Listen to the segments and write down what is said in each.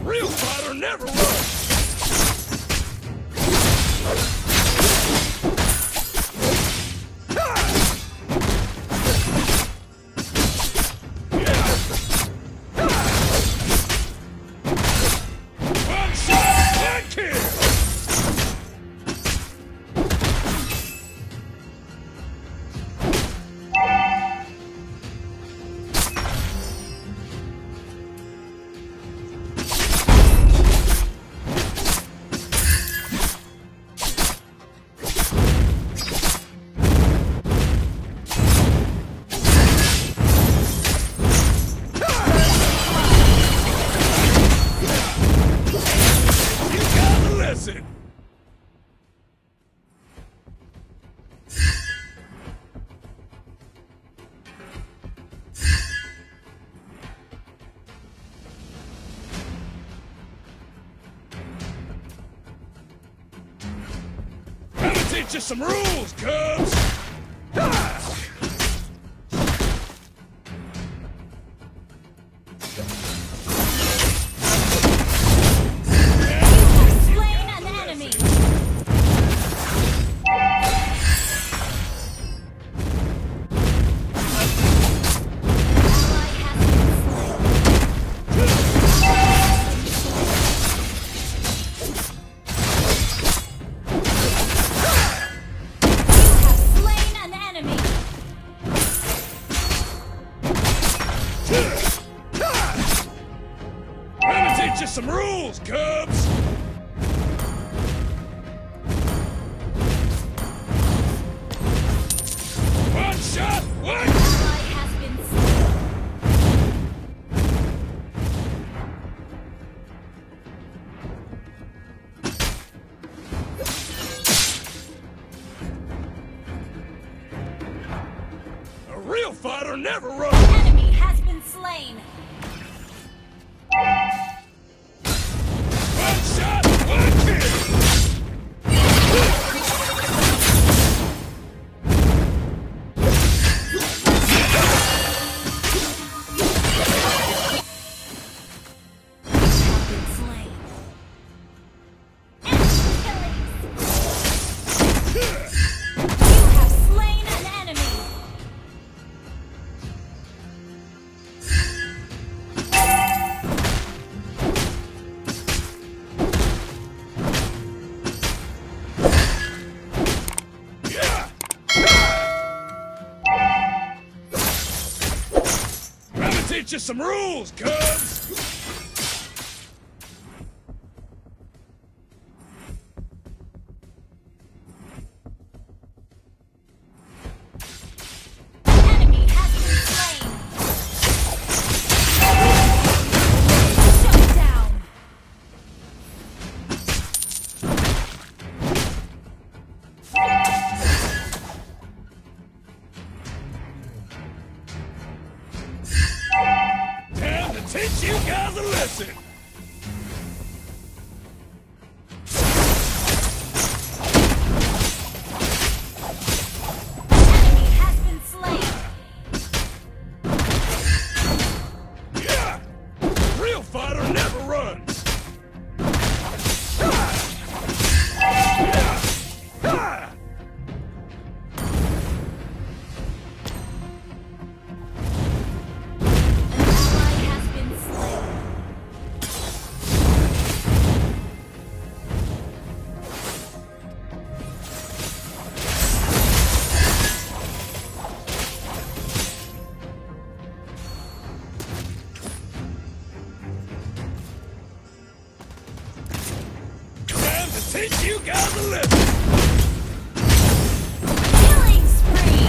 Real fighter never runs! Teach you some rules, Cubs! Slain an enemy! Teach you some rules, Cubs! One shot, one! Ally has been A real fighter never runs! enemy has been slain! One shot, one kill! Teach you some rules, Cubs! Enemy has been slain! Shut down! Time to teach you guys a lesson! Enemy has been slain! Yeah! Real fighter never runs! Ally has been slain! Time to teach you guys a lesson! Killing spree!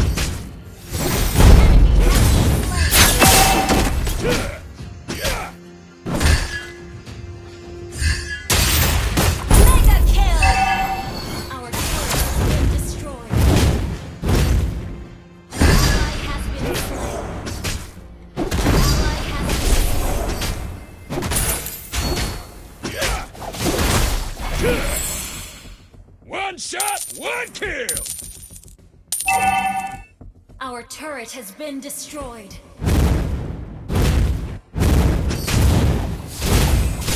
Enemy has been slain! Yeah! Mega kill! Our turret has been destroyed. Ally has been slain. Ally has been slain. One shot, one kill! Our turret has been destroyed.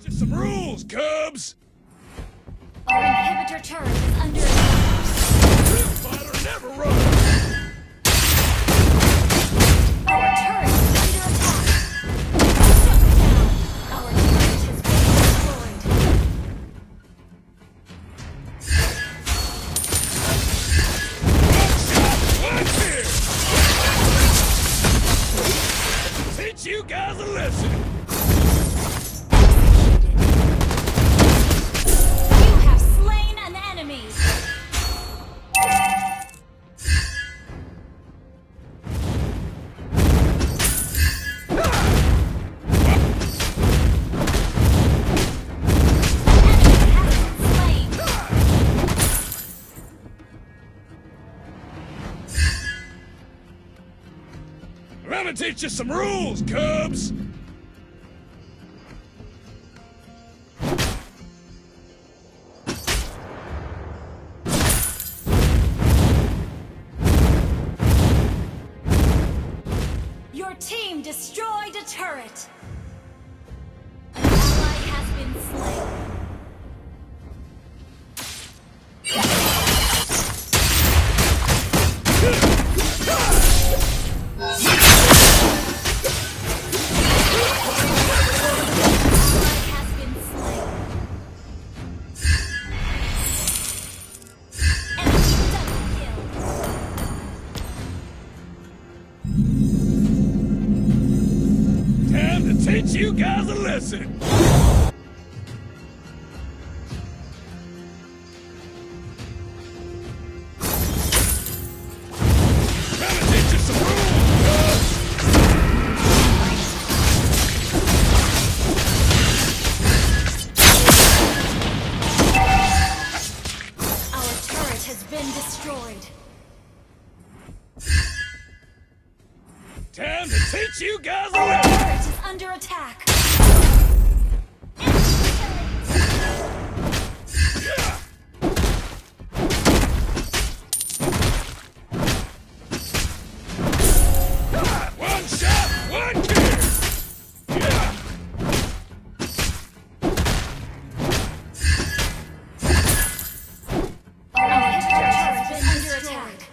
teach you some rules, Cubs! Our inhibitor turret is under attack. Real fighter never runs! Our turret is under attack. Shut down. Our turret has been destroyed. One here! Teach you guys a lesson! You have slain an enemy. I'm gonna teach you some rules, Cubs! Your team destroyed a turret. An ally has been slain. Time to teach you guys a lesson! Time to teach you some rules, Cubs! Our turret has been destroyed. Time to teach you guys a Our lesson! turret is under attack. Yeah! One shot, one kill! Yeah! Our turret has been under attack.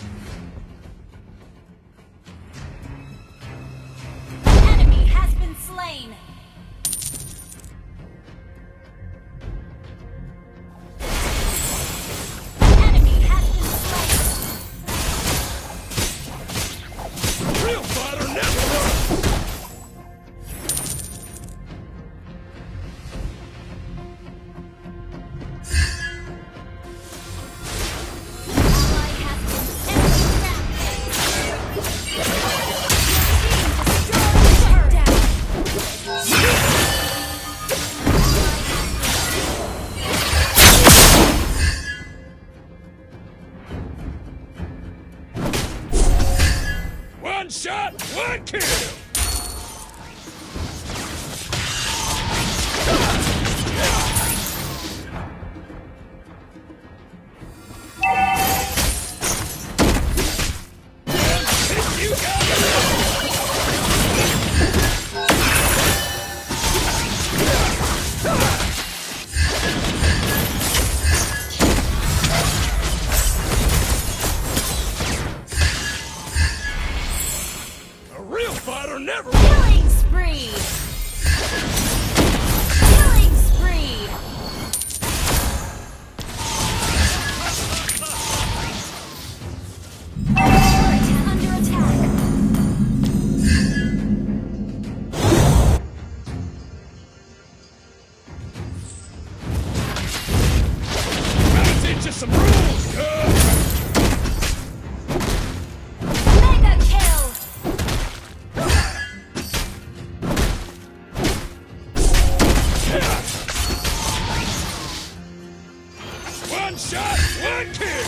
Enemy has been slain. Enemy has been slain. Real fighter never runs! Ally has been enemy rampage. Your team destroyed the turret. One shot, one kill! You got it! A real fighter never runs! Killing spree. Killing spree. Our turret is under attack. Gotta teach you some rules, Cubs! Mega kill. Yeah! One shot, one kill!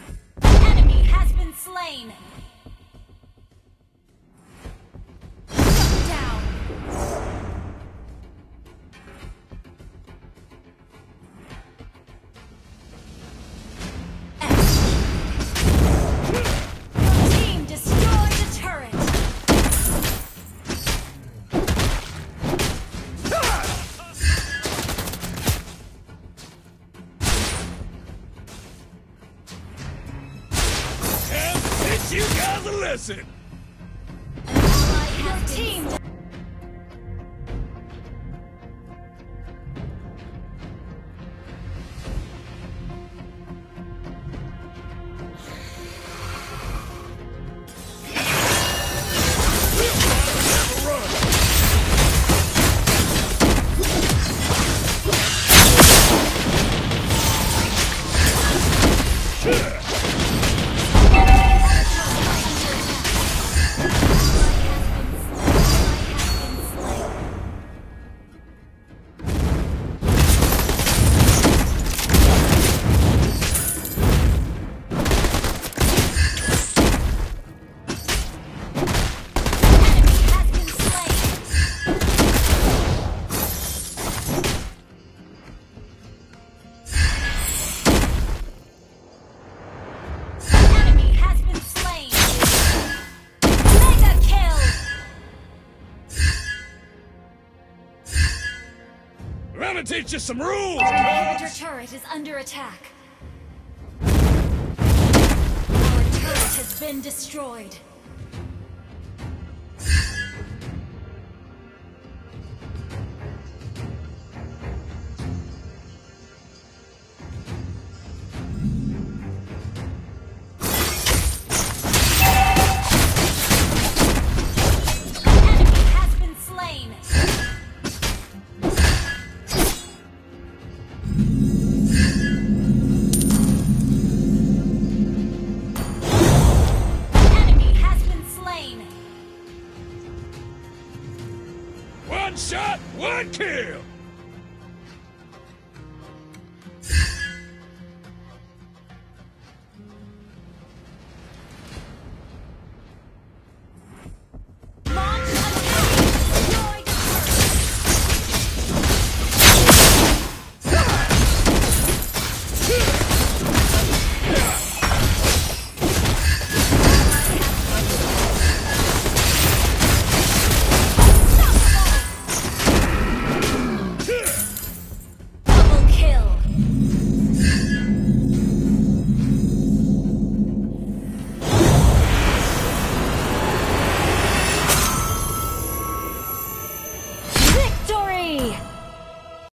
Enemy has been slain. teach you guys a lesson. Your team. Real fighter never run. I'm gonna teach you some rules, Inhibitor turret is under attack. Our turret has been destroyed. One shot, one kill. Launch attack! Destroy the double kill! Victory!